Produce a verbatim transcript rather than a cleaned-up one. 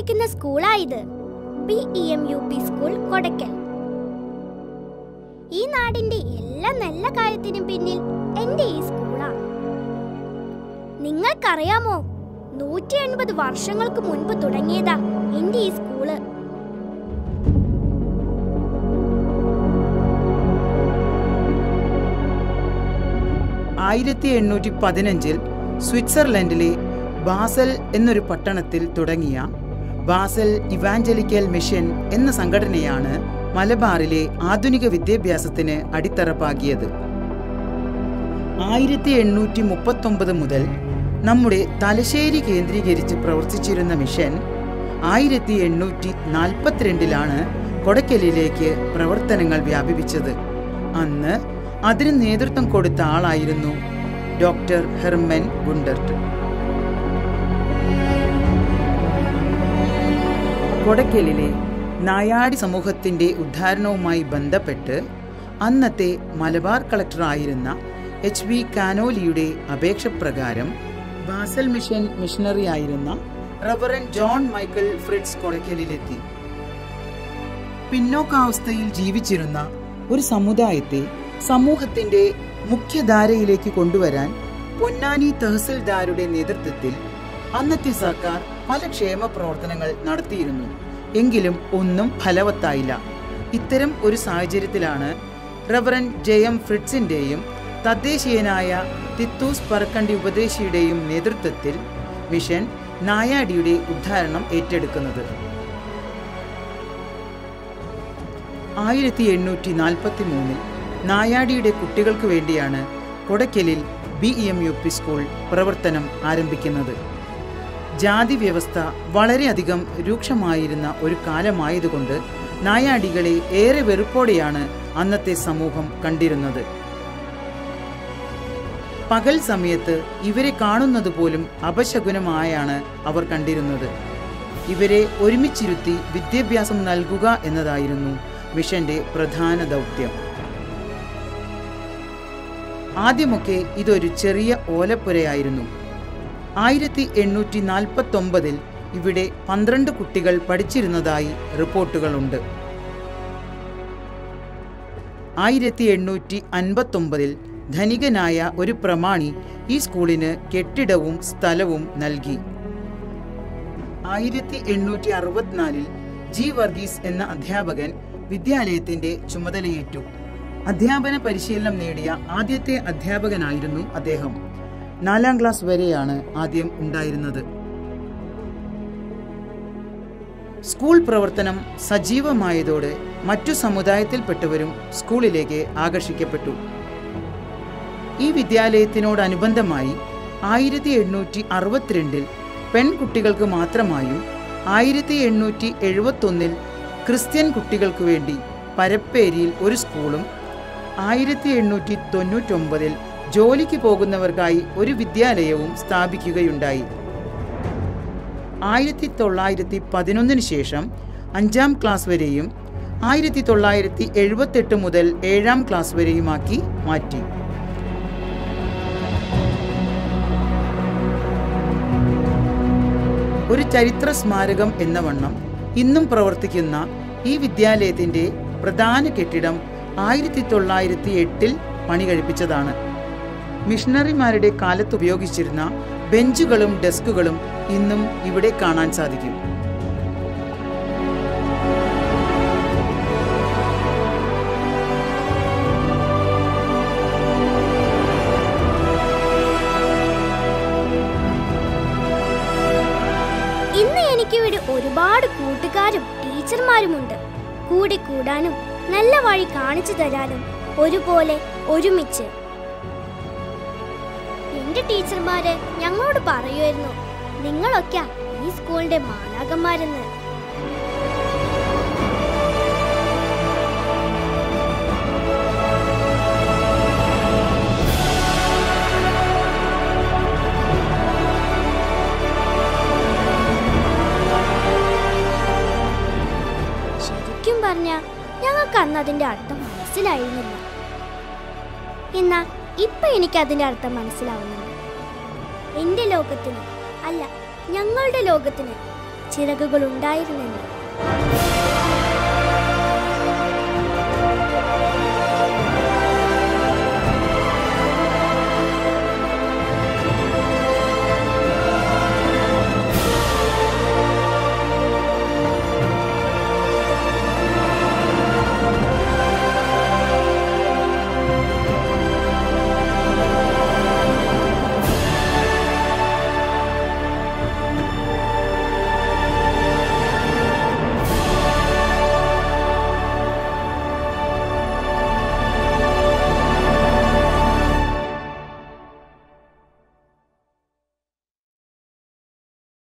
പഠിക്കുന്ന സ്കൂളായത്, B E M U P school Kodakkal. ഈ നാടിന്റെ എല്ലാ നല്ല കാര്യത്തിനും പിന്നിൽ എന്റെ ഈ സ്കൂളാണ്. നിങ്ങൾക്കറിയാമോ, നൂറ്റി എൺപത് വർഷങ്ങൾക്ക് മുൻപ് തുടങ്ങിയതാ എന്റെ ഈ സ്കൂള്. ആയിരത്തി എണ്ണൂറ്റി പതിനഞ്ചിൽ സ്വിറ്റ്സർലൻഡിലെ ബാസൽ എന്നൊരു പട്ടണത്തിൽ തുടങ്ങിയ ബാസൽ ഇവാഞ്ചലിക്കൽ മിഷൻ എന്ന സംഘടനയാണ് മലബാറിലെ ആധുനിക വിദ്യാഭ്യാസത്തിന് അടിത്തറ പാകിയത്. ആയിരത്തി എണ്ണൂറ്റി മുപ്പത്തൊമ്പത് മുതൽ നമ്മുടെ തലശ്ശേരി കേന്ദ്രീകരിച്ച് പ്രവർത്തിച്ചിരുന്ന മിഷൻ ആയിരത്തി എണ്ണൂറ്റി നാൽപ്പത്തിരണ്ടിലാണ് കൊടക്കലിലേക്ക് പ്രവർത്തനങ്ങൾ വ്യാപിപ്പിച്ചത്. അന്ന് അതിന് നേതൃത്വം കൊടുത്ത ആളായിരുന്നു ഡോക്ടർ ഹെർമൻ ഗുണ്ടർട്ട്. കൊടക്കലിലെ നായാടി സമൂഹത്തിന്റെ ഉദ്ധാരണവുമായി ബന്ധപ്പെട്ട് അന്നത്തെ മലബാർ കളക്ടറായിരുന്ന എച്ച് വി കാനോലിയുടെ അപേക്ഷ പ്രകാരം ബാസൽ മിഷൻ മിഷണറി ആയിരുന്ന റവറൻ ജോൺ മൈക്കൽ ഫ്രിഡ്സ് കൊടക്കലിലെത്തി. പിന്നോക്കാവസ്ഥയിൽ ജീവിച്ചിരുന്ന ഒരു സമുദായത്തെ സമൂഹത്തിന്റെ മുഖ്യധാരയിലേക്ക് കൊണ്ടുവരാൻ പൊന്നാനി തഹസിൽദാരുടെ നേതൃത്വത്തിൽ അന്നത്തെ സർക്കാർ പല ക്ഷേമ പ്രവർത്തനങ്ങൾ നടത്തിയിരുന്നു. എങ്കിലും ഒന്നും ഫലവത്തായില്ല. ഇത്തരം ഒരു സാഹചര്യത്തിലാണ് റവറൻ ജെ എം ഫ്രിഡ്സിന്റെയും തദ്ദേശീയനായ തിത്തൂസ് പറക്കണ്ടി ഉപദേശിയുടെയും നേതൃത്വത്തിൽ മിഷൻ നായാടിയുടെ ഉദ്ധാരണം ഏറ്റെടുക്കുന്നത്. ആയിരത്തി എണ്ണൂറ്റി നാൽപ്പത്തി മൂന്നിൽ നായാടിയുടെ കുട്ടികൾക്ക് വേണ്ടിയാണ് കൊടക്കലിൽ B E M U P school പ്രവർത്തനം ആരംഭിക്കുന്നത്. ജാതി വ്യവസ്ഥ വളരെയധികം രൂക്ഷമായിരുന്ന ഒരു കാലമായതുകൊണ്ട് നായാടികളെ ഏറെ വെറുപ്പോടെയാണ് അന്നത്തെ സമൂഹം കണ്ടിരുന്നത്. പകൽ സമയത്ത് ഇവരെ കാണുന്നത് പോലും അപശകുനമായാണ് അവർ കണ്ടിരുന്നത്. ഇവരെ ഒരുമിച്ചിരുത്തി വിദ്യാഭ്യാസം നൽകുക എന്നതായിരുന്നു മിഷന്റെ പ്രധാന ദൗത്യം. ആദ്യമൊക്കെ ഇതൊരു ചെറിയ ഓലപ്പുരയായിരുന്നു. ആയിരത്തി എണ്ണൂറ്റി നാൽപ്പത്തി ഒമ്പതിൽ ഇവിടെ പന്ത്രണ്ട് കുട്ടികൾ പഠിച്ചിരുന്നതായി റിപ്പോർട്ടുകളുണ്ട്. ആയിരത്തി എണ്ണൂറ്റി അൻപത്തി ഒമ്പതിൽ ധനികനായ ഒരു പ്രമാണി ഈ സ്കൂളിന് കെട്ടിടവും സ്ഥലവും നൽകി. ആയിരത്തി എണ്ണൂറ്റി അറുപത്തിനാലിൽ ജി വർഗീസ് എന്ന അധ്യാപകൻ വിദ്യാലയത്തിന്റെ ചുമതലയേറ്റു. അധ്യാപന പരിശീലനം നേടിയ ആദ്യത്തെ അധ്യാപകനായിരുന്നു അദ്ദേഹം. നാലാം ക്ലാസ് വരെയാണ് ആദ്യം ഉണ്ടായിരുന്നത്. സ്കൂൾ പ്രവർത്തനം സജീവമായതോടെ മറ്റു സമുദായത്തിൽപ്പെട്ടവരും സ്കൂളിലേക്ക് ആകർഷിക്കപ്പെട്ടു. ഈ വിദ്യാലയത്തിനോടനുബന്ധമായി ആയിരത്തി എണ്ണൂറ്റി അറുപത്തിരണ്ടിൽ പെൺകുട്ടികൾക്ക് മാത്രമായും ആയിരത്തി എണ്ണൂറ്റി എഴുപത്തി ഒന്നിൽ ക്രിസ്ത്യൻ കുട്ടികൾക്ക് വേണ്ടി പരപ്പേരിയിൽ ഒരു സ്കൂളും ആയിരത്തി എണ്ണൂറ്റി തൊണ്ണൂറ്റൊമ്പതിൽ ജോലിക്ക് പോകുന്നവർക്കായി ഒരു വിദ്യാലയവും സ്ഥാപിക്കുകയുണ്ടായി. ആയിരത്തി തൊള്ളായിരത്തി പതിനൊന്നിന് ശേഷം അഞ്ചാം ക്ലാസ് വരെയും ആയിരത്തി തൊള്ളായിരത്തി എഴുപത്തെട്ട് മുതൽ ഏഴാം ക്ലാസ് വരെയുമാക്കി മാറ്റി. ഒരു ചരിത്ര സ്മാരകം എന്ന വണ്ണം ഇന്നും പ്രവർത്തിക്കുന്ന ഈ വിദ്യാലയത്തിന്റെ പ്രധാന കെട്ടിടം ആയിരത്തി തൊള്ളായിരത്തി എട്ടിൽ പണി കഴിപ്പിച്ചതാണ്. മിഷണറിമാരുടെ കാലത്ത് ഉപയോഗിച്ചിരുന്ന ബെഞ്ചുകളും ഡെസ്കുകളും ഇന്നും ഇവിടെ കാണാൻ സാധിക്കും. ഇന്ന് എനിക്കിവിടെ ഒരുപാട് കൂട്ടുകാരും ടീച്ചർമാരുമുണ്ട്. കൂടി കൂടാനും നല്ല വഴി കാണിച്ചു തരാനും ഒരുപോലെ ഒരുമിച്ച്. എന്റെ ടീച്ചർമാര് ഞങ്ങളോട് പറയുമായിരുന്നു, നിങ്ങളൊക്കെ ഈ സ്കൂളിന്റെ മാലാഖമാരെന്ന്. ശരിക്കും പറഞ്ഞ ഞങ്ങൾക്ക് അന്ന് അതിന്റെ അർത്ഥം മനസ്സിലായിരുന്നില്ല. എന്നാ ഇപ്പൊ എനിക്ക് അതിന്റെ അർത്ഥം മനസ്സിലാവുന്നുണ്ട്. എന്റെ ലോകത്തിന്, അല്ല ഞങ്ങളുടെ ലോകത്തിന് ചിറകുകൾ ഉണ്ടായിരുന്നെന്ന്.